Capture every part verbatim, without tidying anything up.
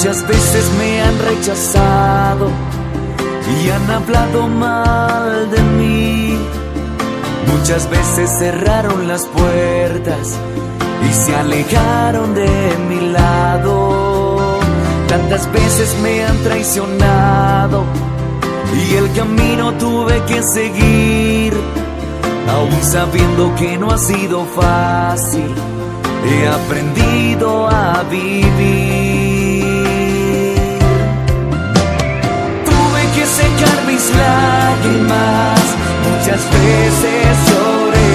Muchas veces me han rechazado y han hablado mal de mí. Muchas veces cerraron las puertas y se alejaron de mi lado. Tantas veces me han traicionado y el camino tuve que seguir. Aún sabiendo que no ha sido fácil, he aprendido a vivir. Tuve que secar mis lágrimas, muchas veces lloré.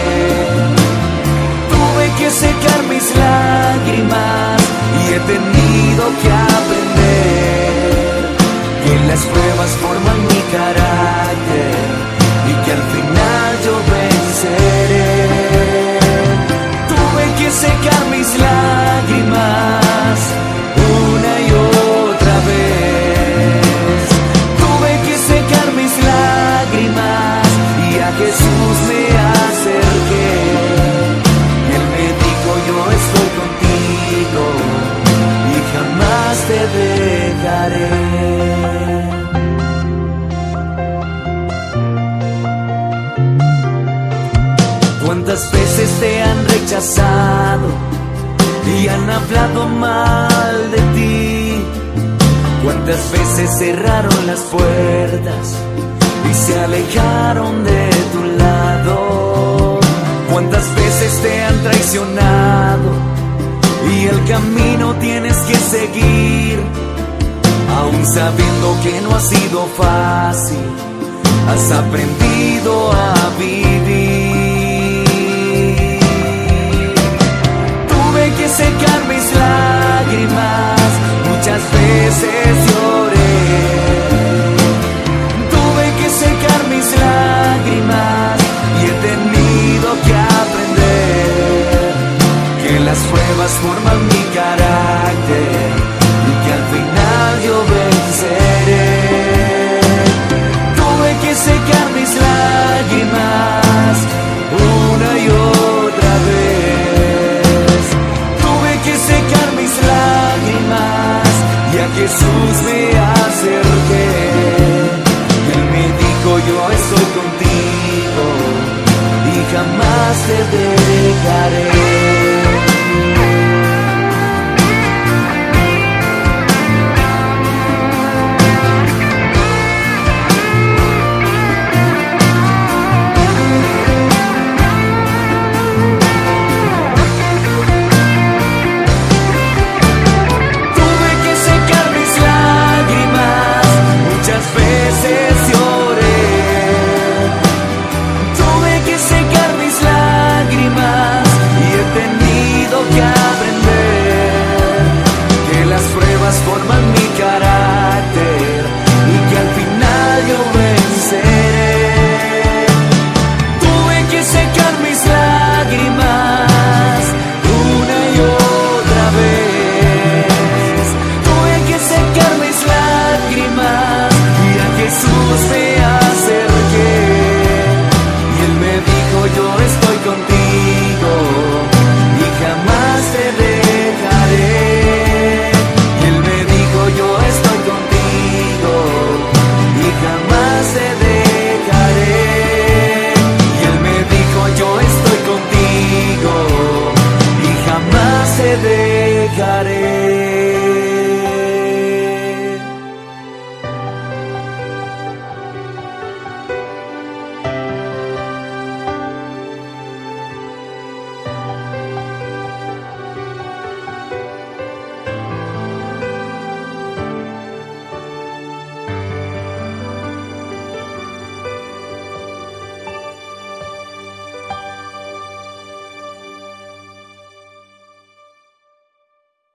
Tuve que secar mis lágrimas y he tenido que aprender que las pruebas forman mi carácter y que al final yo venceré. Tuve que secar mis lágrimas una y otra vez. Tuve que secar mis lágrimas y a Jesús me acerqué. Él me dijo: yo estoy contigo y jamás te dejaré. ¿Cuántas veces te han rechazado y han hablado mal de ti? ¿Cuántas veces cerraron las puertas y se alejaron de tu lado? ¿Cuántas veces te han traicionado y el camino tienes que seguir? Aún sabiendo que no ha sido fácil, has aprendido a vivir. Tuve que secar mis lágrimas, muchas veces lloré. Tuve que secar mis lágrimas y he tenido que aprender que las pruebas forman mi carácter y que al final yo venceré. Tuve que secar mis lágrimas una y otra vez. Tuve que secar mis lágrimas y a Jesús me